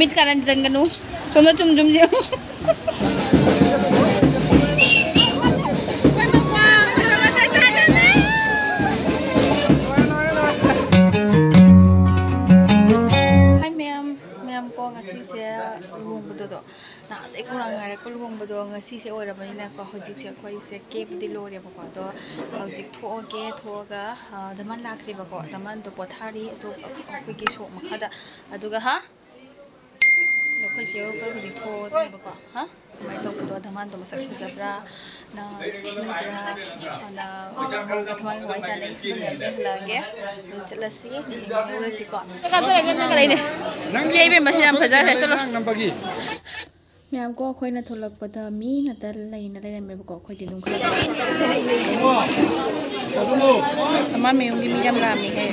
Mamit kanan dan ganu. Cuma cum dia. Ko ngasi se luhung bedo do na ai ko rang ngare ko luhung bedo ngasi se ora bani na ko hojik se khoi se ke bidi lo re ba ko do hojik tho ga daman lakri ba ko daman do pothari to ko ki so makha da aduga ha lo khoi je ko hojik tho ba ko ha mai to do daman do masak zabra na thibra na daman wai sa nei to ne ke lage chalasi jing ore si ko ka to re na ka lai ne Jai be masih yang fajar है चलो मैं हमको कोई ना थोड़ा पता मी ना तर लाइन ना लाइन में बको कोई दिनों का तमाम में उनकी मीडियम रामी है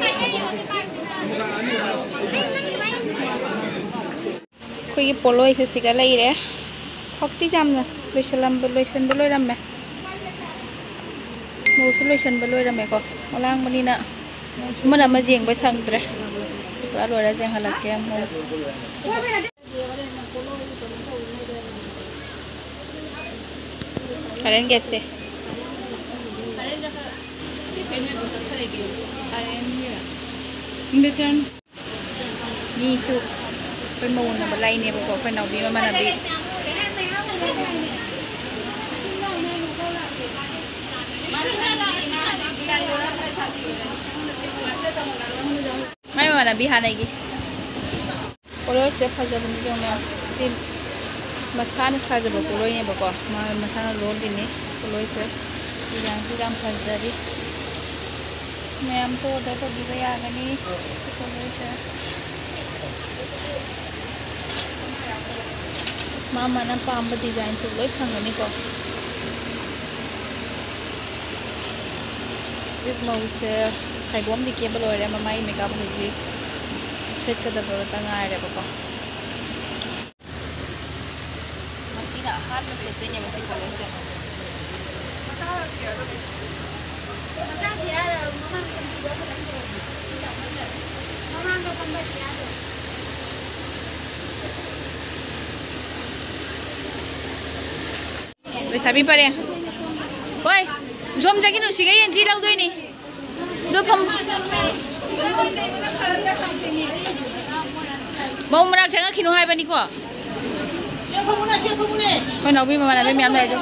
कोई की पोलो ऐसे सिका लाई रे खक्ति जाम ना लोइसन बलोई रम में मौसू लोइसन बलोई रम में को ओलांग बनी ना मन मजेंग पे संगत्रे Pura luar aja yang halak ya mau. Kalian guys sih. Ini kan. Ni cu. Mau nak berlai ni pokok nak nabi mana nabi. Mai mana bihan lagi. Kalau saya fazal ni jom si masana saja kalau ini bapa, masana roll ini kalau saya yang fazal ni. Saya am so dah tu dibayar ni kalau saya. Mama nampak ambil design sebelum itu ni kok. Jika mau saya kai bom di kia beloi ada mamai makeup hoji set ke dah baru tengah ada apa masih nak hard masih tu nya masih kalau saya Sabi pa rin. Hoy, jom jagi no sigay entry lau doy ni. Do phom. Mau merak jangan kinu hai bani ko. Siapa mune? Hoy nabi mama nabi miam lai do.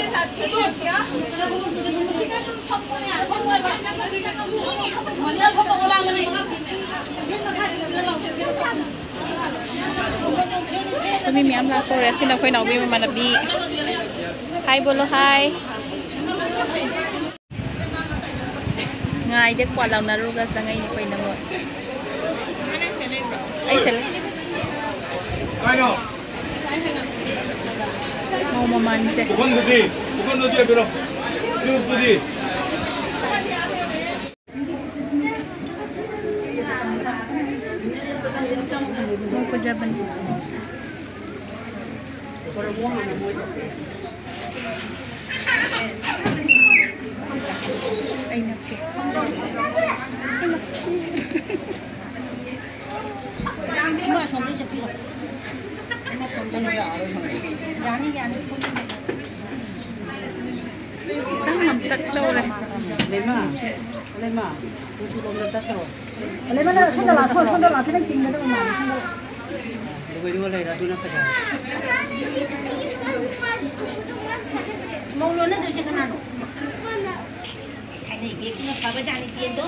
Kami miam lah ko resin na hoy nabi mama nabi. Hai bolo hai. Ngai dek kwa lau naruga sa ngai ni koy namot. Ay sel. Ano? Mau mama ni se. Bukan dudi pero. Sino dudi? Mau ko jaban. Ay nakke. Ang takdaw lah. Lema. Puso ko na sa tro. Lema na sonda la tinang ting na to ma. Dua lai ra tu na pa. Mau lo na tu se kana no. Ini dia kena apa jadi sih tu?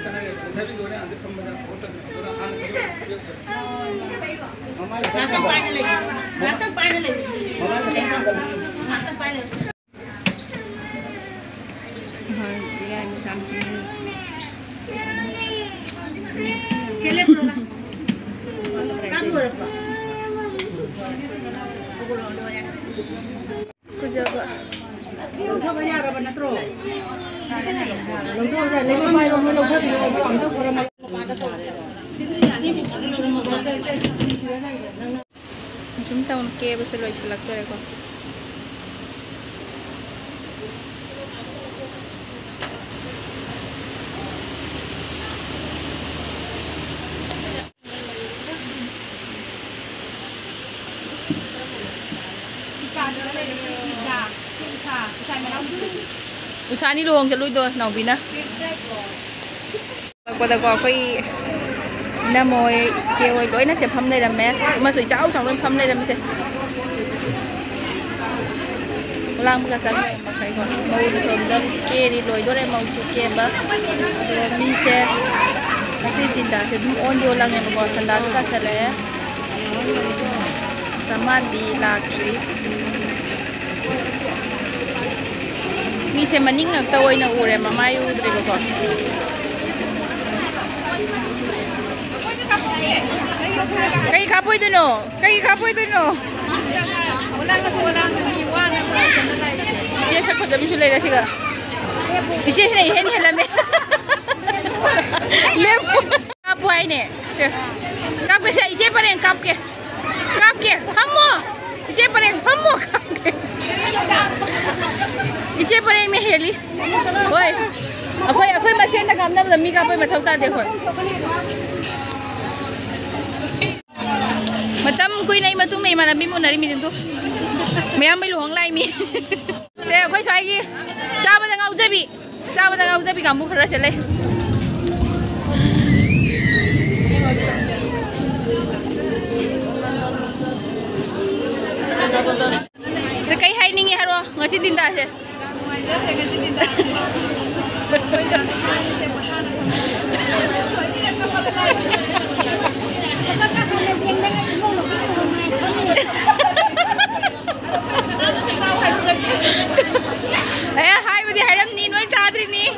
Chúng ta kê bớt lôi sẽ lắc rồi con. Usani luong jalui do nau bina. Pada ko koi na moi chiều tối nó sẽ phâm đây là mẹ mà sủi cháo xong rồi phâm đây là mẹ lang bữa sáng này mà thấy còn màu sớm đó kia đi lôi đó đây màu kia bả rồi mi sẽ kasi tinda sẽ đúng ôn điều lang này mà còn sandal cái sẽ lẽ sama di laki mi sẽ mà nín ngạc tao na ure mà mai u dari bapa Kay kapoy dun no. Kay kapoy dun no. Wala iwanan mo sa nalay. Diyan sa kodam sulay na siya. Diyan na ihen helame. Lemo. Kapoy ne. Kap ke sa ije pa rin kap ke. Kap ke. Hammo. Ije pa rin hammo kap ke. Ije pa rin me heli. Hoy. Ako'y masen na kam na mi kapoy mathaw ta de hoy. Matam kuy nay matung nay malami mo na rin mi dito. Mayam may luhang lai mi. Te ako'y sai gi. Saba na ngau jabi. Saba na ngau jabi kamu khara chale. Sa kay hay ningi haro ngasi tinda se. Hai bữa hai năm nín với cha thì ní.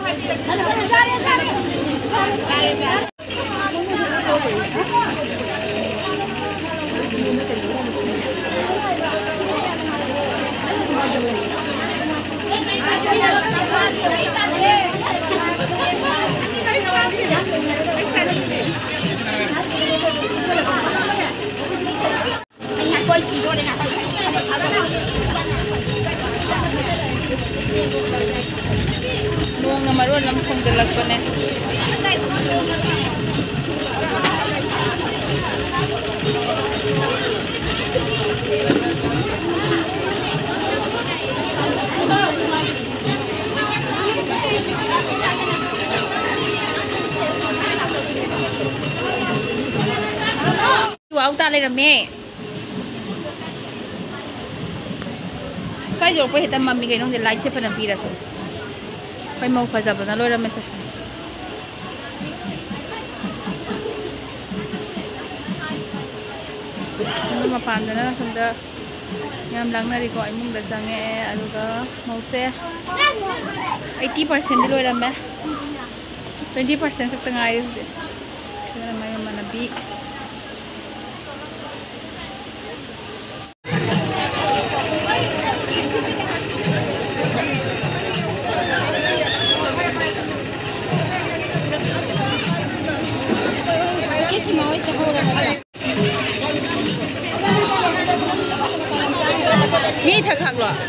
Luang na maruan langsung gelas pa na. Wow, ta lên làm mẹ. Phải rồi phải hết mami cái nông để lại chế phần làm gì đó rồi. Phải mau phải 잡아 나 로라 메시지. Mà phàm đó nó không được. Nhằm lắng này gọi mình đã sang nghe ở đó màu xe 80% đi lôi làm mẹ 20% sắp tới ngày rồi. Thế là mày mà bị mi thật thật rồi.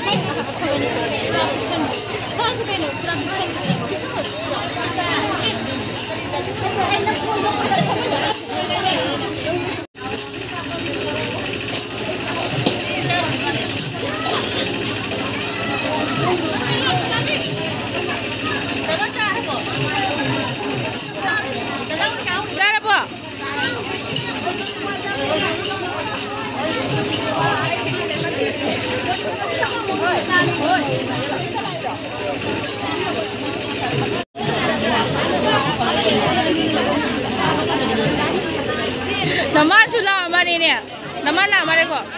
Naman na, mare ko.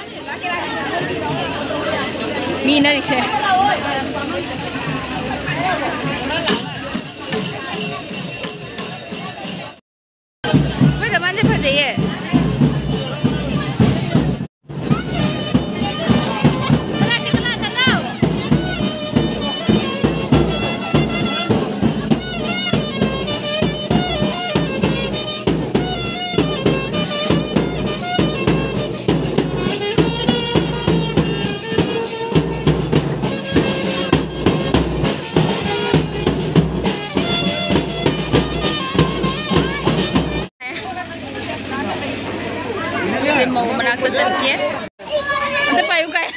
Mina rin siya. Uy, naman siya pa siya eh. Mau menakutkan dia. Ada payu kayak.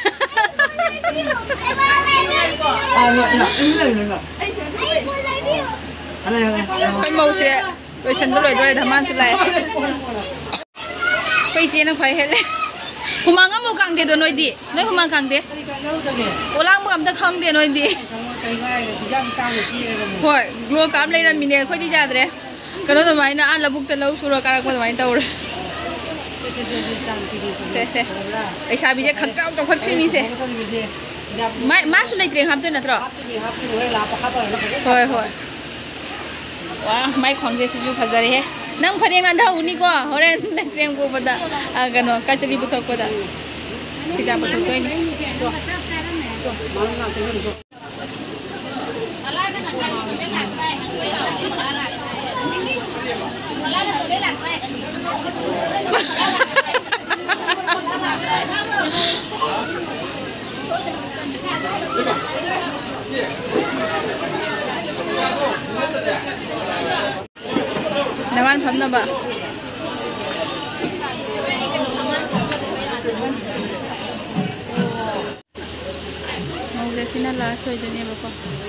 Kau mau sih? Kau sendiri dulu ada teman selai. Kau isi nak payu hele. Humanga mau kang dia donoi di. Noi humang kang dia. Ulang mau kamu tak kang dia noi di. Hoi, gua kamu lagi nak miner kau di jadre. Kalau tu main nak labuk terlalu suruh karak kau main tahu. Se. Ai sabi je khangkau to khat khimi se. Ma su lai treng ham tu na tro. Hoi. Wah, mai khong je su phajare he. Nang khare ngan da uni ko horen lai treng ko bada agano kachali bu thok bada. Kita bu thok toi ni. Naman pam na ba? Mau kasi na laso ito niya ba ko?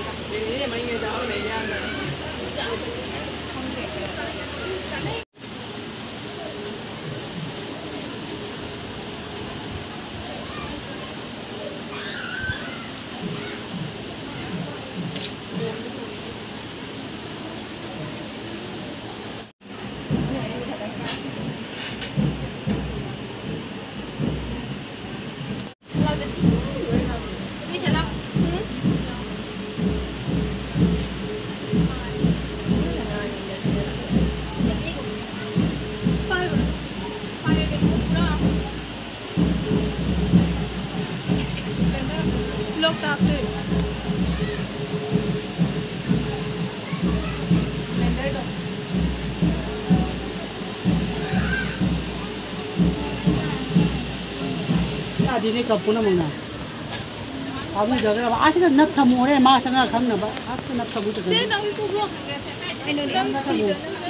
Ini kapuna muna. Kamu jaga apa? Asal nak kamu orang mah sangat kamu nak, asal nak kamu jaga. Saya nak ikut bro. Ini nak kamu.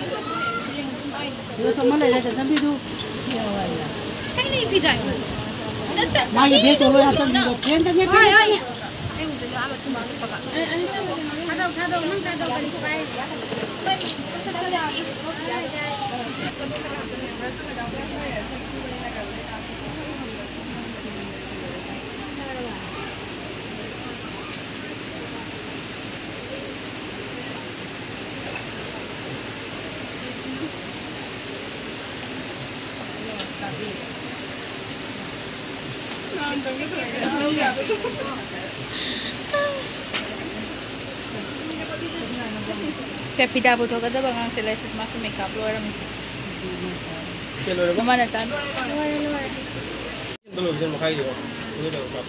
Dia sama lagi ada tapi tu. Kan ini pidai. Mah ini tu orang tu dia tanya dia. Hai. Ada balik kai. Saya pindah butuh kata bangang selesis masuk makeup luar ni. Mana tan? Luar. Dulu bisa makai yo. Ini dah buka.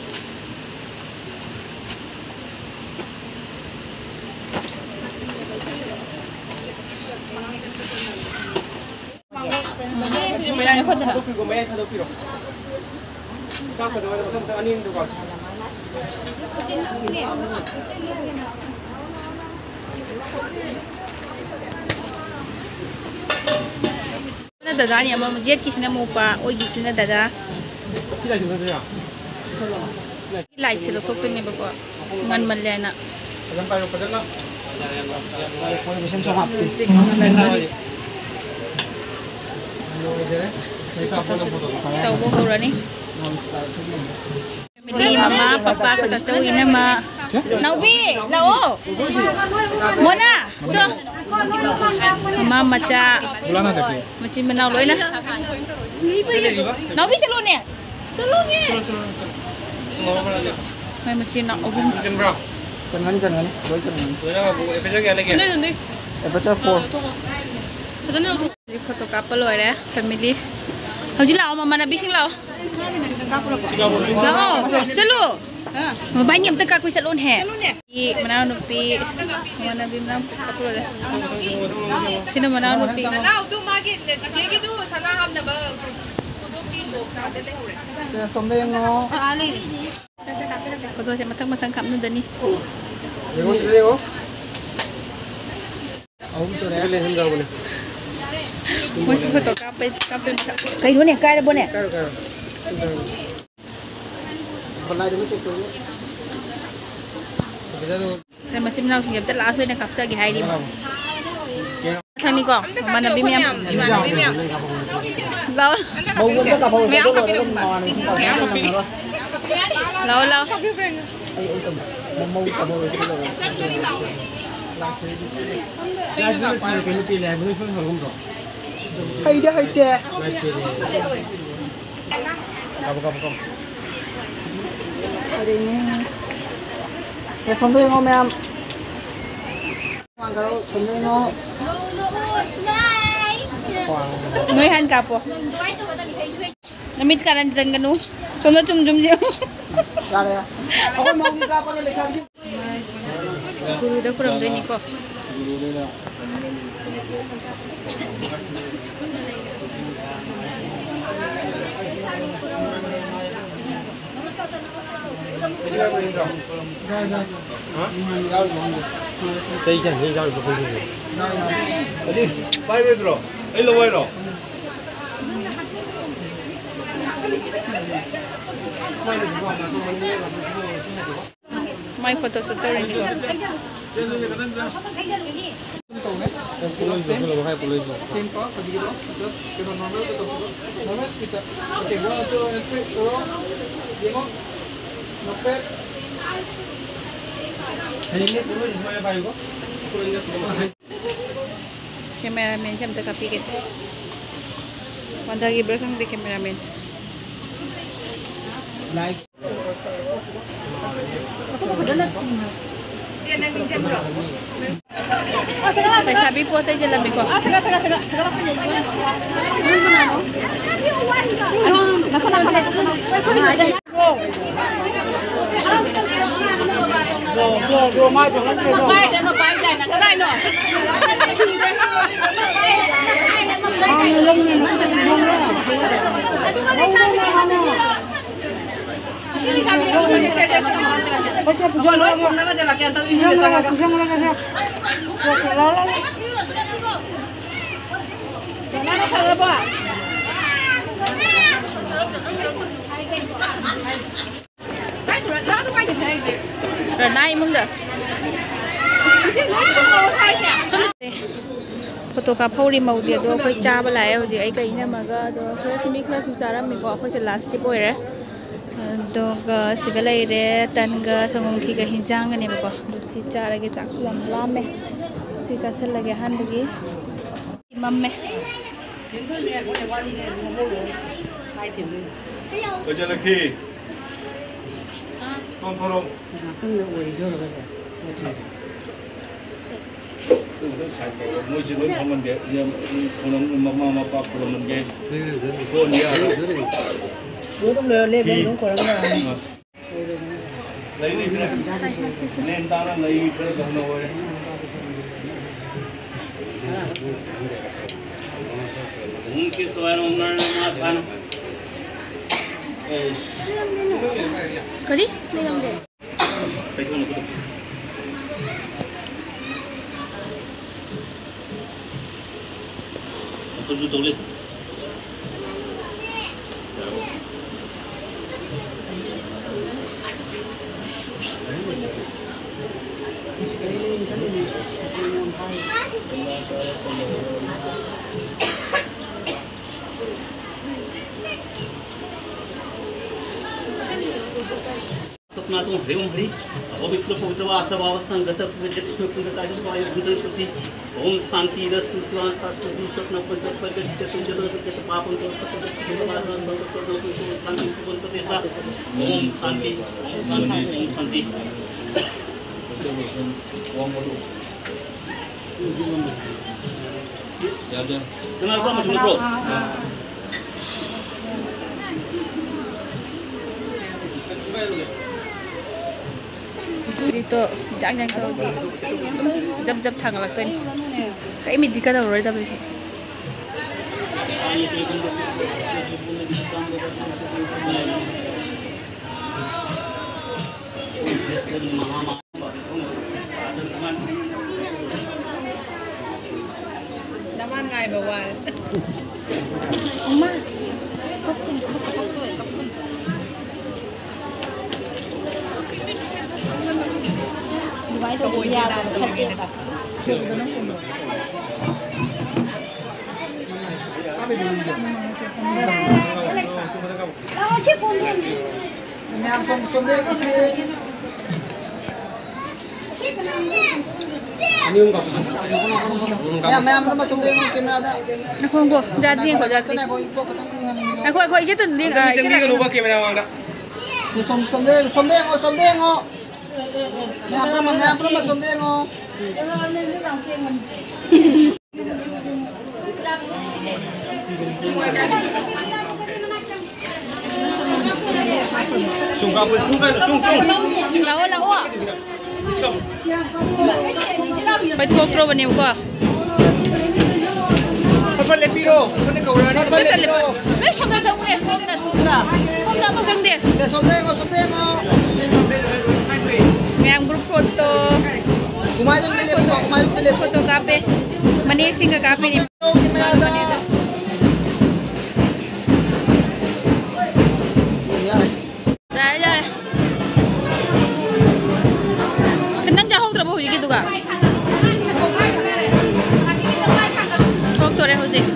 Ini kau dah. Dada ni ama jet kisna mupa, oi kisna dada. Tidak juga dia. Light sila tok tu ni bago. Ngan malle na. Sampai pada nak. Tahu bohong ni. Family mama papa kata tahu ini ma. Naubi, lao. Mona, so. Mama maca. Bulan ada ke? Macam menau loy na. Nabi salon ni. Salon ni. Ngomong apa lagi? Mai macam nak obum. Chicken bro. Chân ngắn, với chân ngắn. Tôi đang bụng cái cái lagi. Nanti. Aperture 4. Ini foto couple loh ya, family. Howji lau mama nabi sing lau. Lau, selu. Banyak teka kui salon he. I mana nupi, mana nabi mana couple loh. Sini mana nupi. Now tu magi je gitu sana ham na ba. Tu pingo ka de le hore. Chân sống đây nó. Foto saya matang kap nu dani. Lego. Ông chỗ đấy. Boleh hendak boleh. Masih foto couple. Kai dua ni, kai ada boleh. Caro. Còn lại thì mới check tôi. Kita tu. Saya macam nak singgah betul last week nak kapsa lagi hari ni. Thang ni kau, mana nabi miam. Lau, Bầu cũng tất cả bầu sẽ có rồi nó mò này không còn cái rồi. lau. Ai tầm. Màu cả bầu rồi rồi. Lagi tu cái ni pilih, boleh pun không có. Hay đấy. Kamu. Ở đây nè. Cái sống đây ngon em. Hoàng cái sống đây ngon. Noi han kapo. Namit karan dan kanu. Somda cum je. Ra đây. Ako mau đi ka pa cái sao chứ. Guru dah kurang doi ni ko. Đây chân đi ra được không? Đi, bay đi rồi. Ấy lâu rồi. Mai foto shoot ni ko. Same pa, begitu. Just kita normal kita sudah. Normal kita. Oke, gua tu entry pro. Demo. Nopet. Ini dulu di mana bay ko? Kurangnya semua. Cameraman jam tak kapi ke saya. Wanda gi belakang di cameraman. Like. Saya sabi po saya jalan ni ko. Segala. Go mai của anh rồi. Bay để mà bay đây là cái đây nữa. Ang long ni nó cũng long đó. Renai mung dah. Foto ka phori mau dia do khoi cha ba lai hoji ai kai na ma ga do khara simi khara su cha ram mi ko khoi se last tip oi re do ga sigalai re tan ga sangom khi ga hinjang ne ko do si cha ra ge chak su lam lam me si cha sel lage han bagi imam me Tôi cho nó khi. Không. Mỗi chuyện nó không mình để nhưng mà bác của mình cái con đi à Bố cũng lên đúng của nó lấy đi nên ta là lấy cái đồng nồi cái xoay nó mà ăn kari lelang de tôi lên स्वप्नातून हरि ओम हरि पवित्र पवित्र वासवावस्थान गत पवित्र कृष्ण पुण्यकाय स्वाय भूतल सुसी ओम शांति रस्तु स्वान शास्त्र स्वप्न पंचक परगत तुंजल पचत पापं तो शांति पुंततेसा ओम शांति ओम Shanti kenapa mas bro? Dito, jangan kau jam thang lah kan. Kayak ini dikata orang tapi sih. Naman ngay bawal. Oma, di mana itu dia मैं हम masuk dengan kamera ada. Aku jadi kau jadi. Kena kau ibu ketemu dengan. Aku itu tu ni. Jangan lupa kamera mana. Ni somdeng. मैं apa somdeng Lawa. Baik kau terus bani muka. Apa lepiro? Mana kau orang? Ni sampai sampai Komda apa kang dia? somdeng Yang grup foto. kumain Foto kafe. Mani singa kafe ni. kamera ada. Dah. Kenang jauh terus boleh gitu kan? Kok tu reh Jose?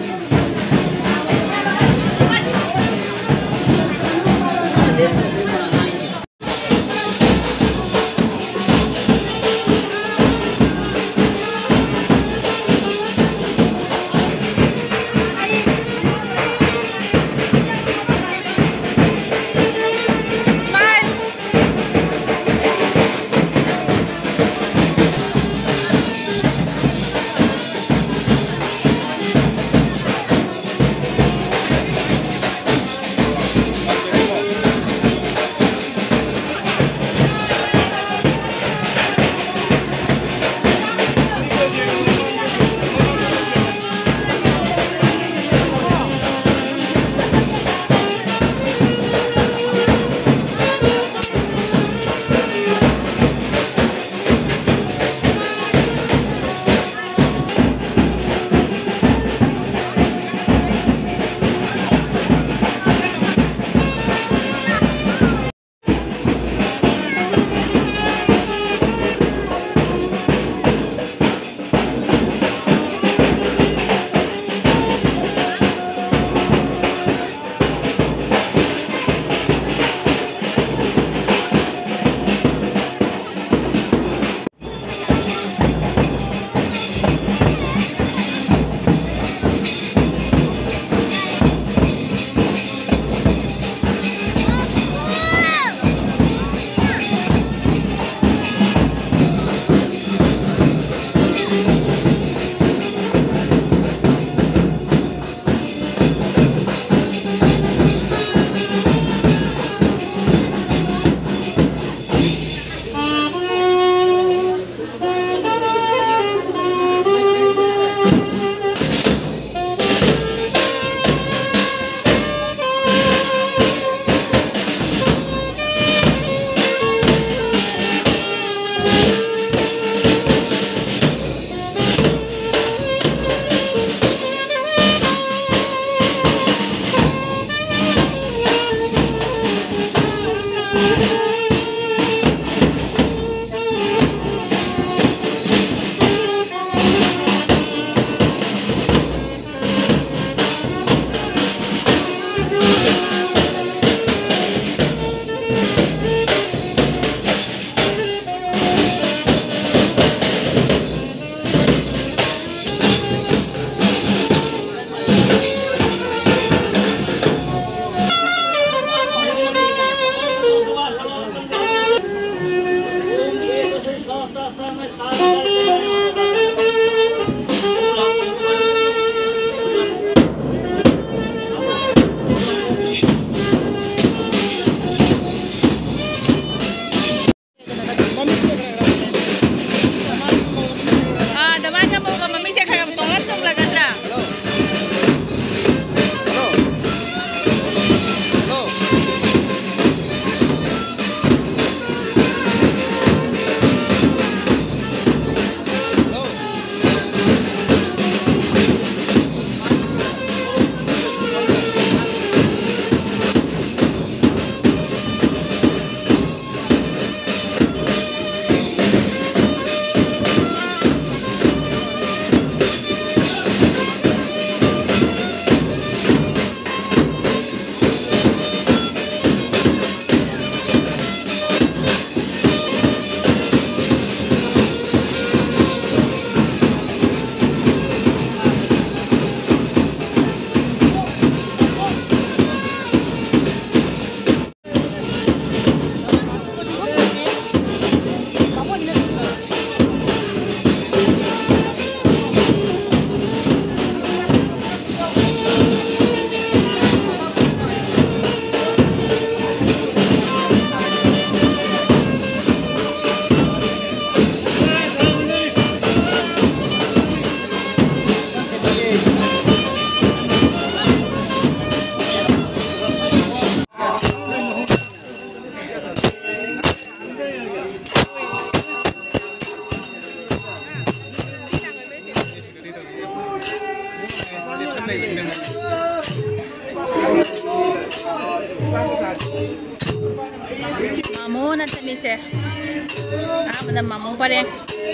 Mamu na tamise. Benda mamu pare.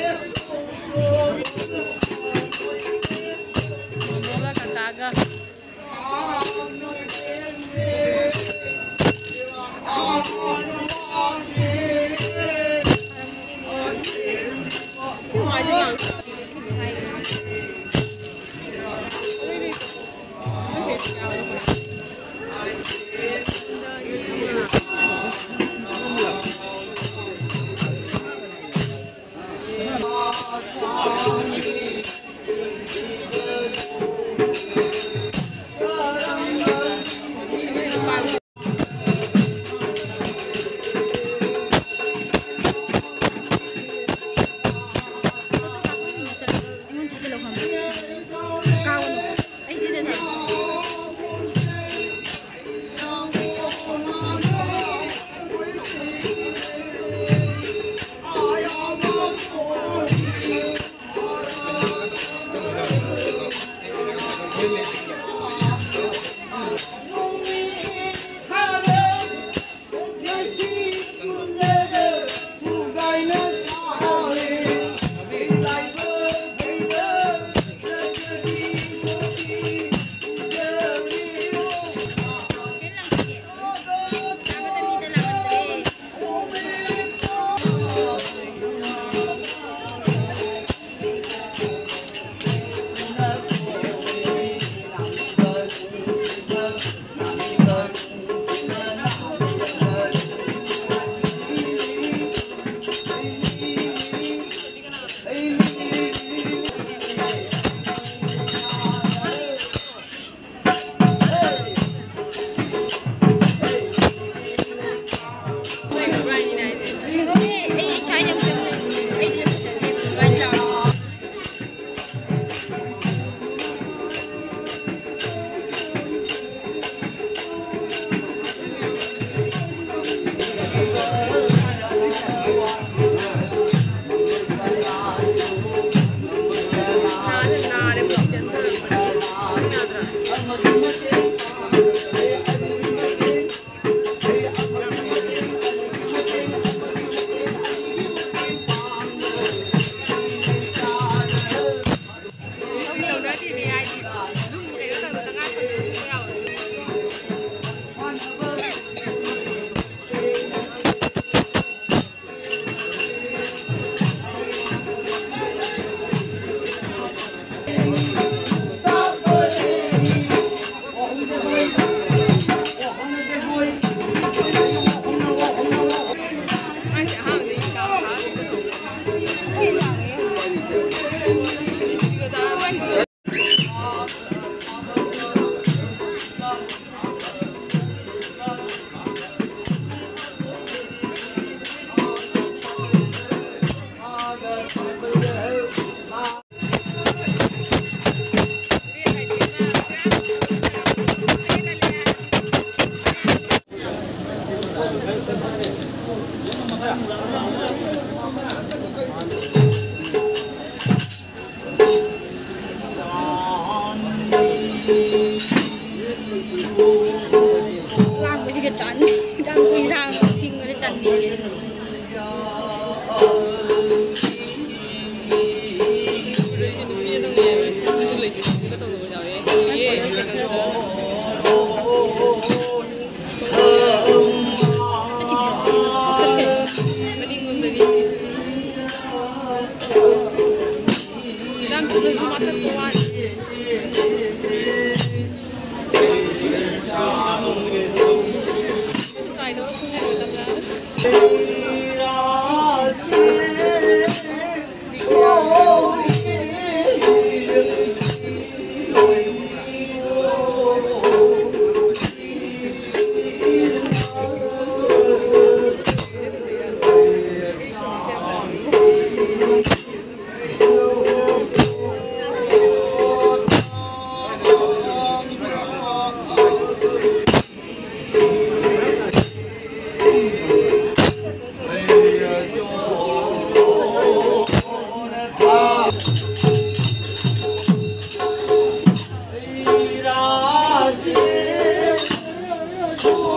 Moga kakaga.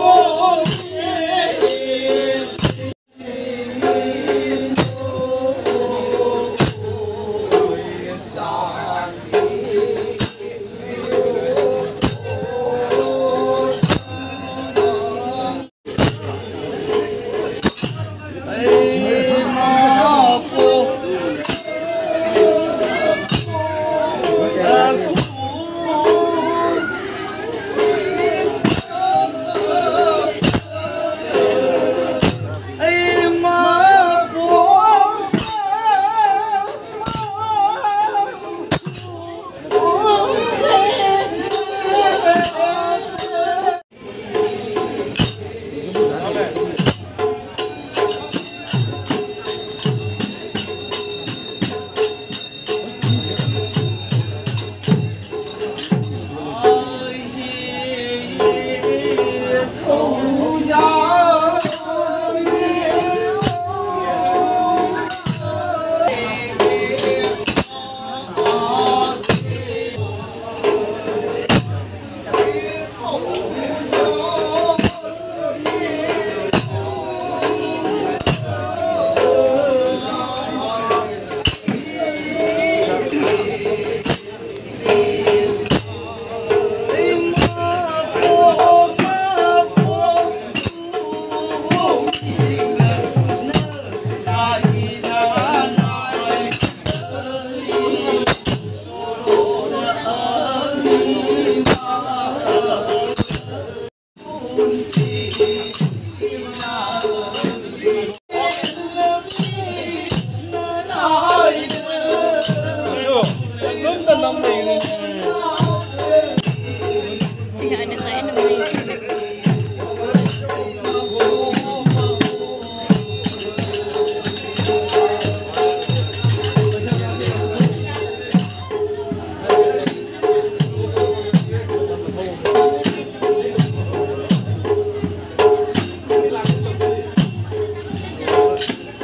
Jika ada saya namanya.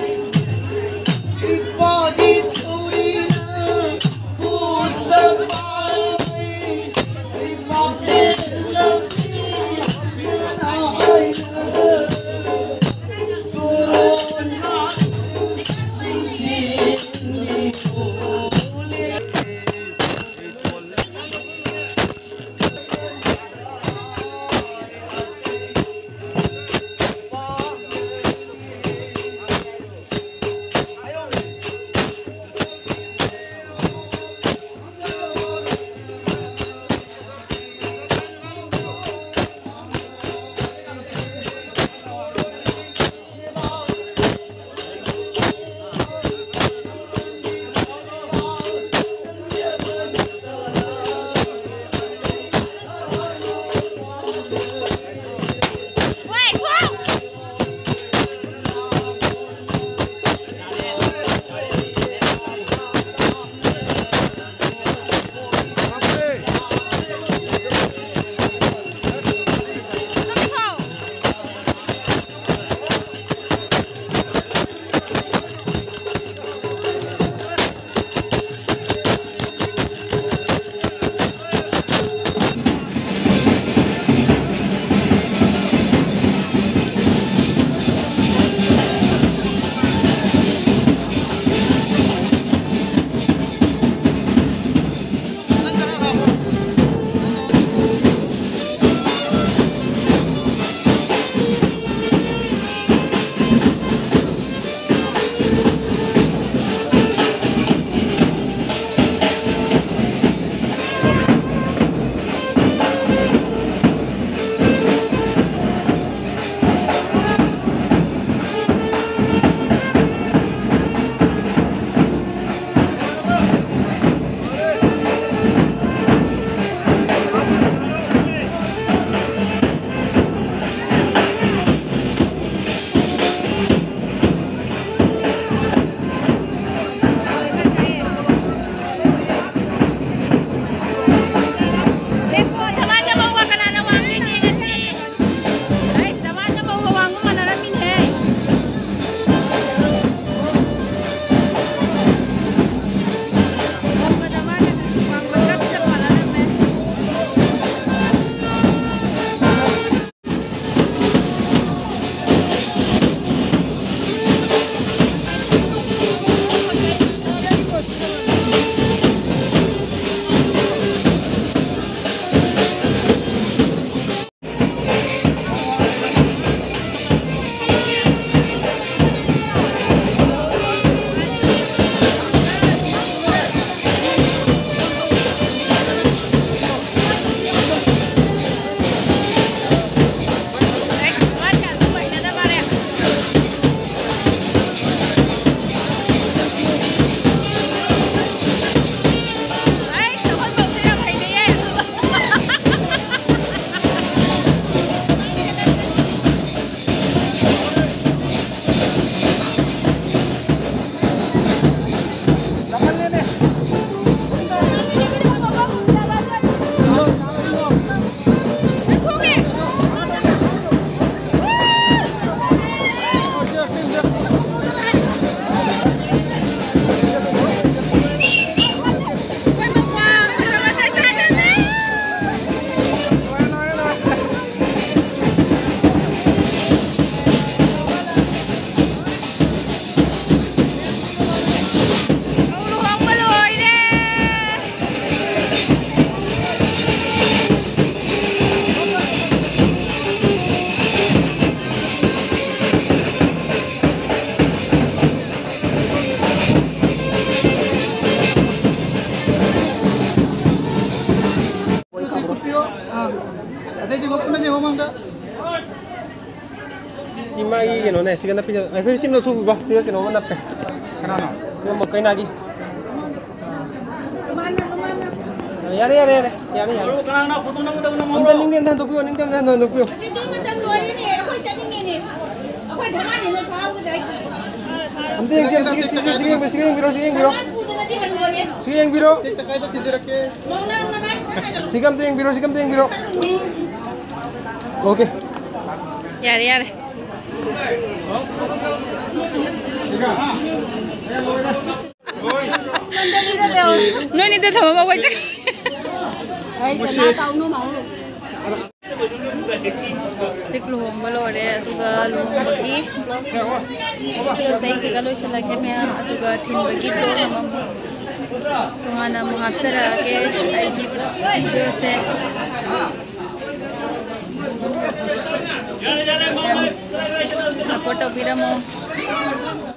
Body, ꯀꯩꯅꯣꯅꯦ ꯁꯤꯒ ꯅꯞꯄꯤꯖ ꯑꯩꯈꯣꯏ ꯁꯤꯝ ꯂꯧꯊꯣꯛꯄꯤꯕ ꯁꯤꯒ ꯀꯩꯅꯣꯃ ꯅꯞꯄꯦ Kenapa? ꯁꯤꯒ ꯀꯩꯅꯥꯒꯤ ꯌꯥꯔꯦ ꯌꯥꯔꯦ ꯌꯥꯔꯦ ꯌꯥꯔꯦ ꯌꯥꯔꯦ ꯑꯝꯇ ꯅꯤꯡꯗꯦꯝ ꯍꯟꯗꯣꯛꯄꯤꯌꯣ ꯅꯤꯡꯗꯦꯝ ꯍꯟꯗꯣꯛꯄꯤꯌꯣ ꯑꯝꯇ ꯌꯦꯡꯁꯤ ꯁꯤꯒ ꯌꯦꯡꯕꯤꯔꯣ ꯁꯤꯒ ꯌꯦꯡꯕꯤꯔꯣ ꯁꯤꯒ ꯌꯦꯡꯕꯤꯔꯣ ꯁꯤꯒ ꯌꯦꯡꯕꯤꯔꯣ siga amta yengbiro oke Yare yare. No ni te thama bagoi chak. Sik luhong balore atuga luhong bagi. Kyo sai siga loi salake me atuga thin bagi to namam. Tungana muhapsara ke ai ki video se. Foto piramo.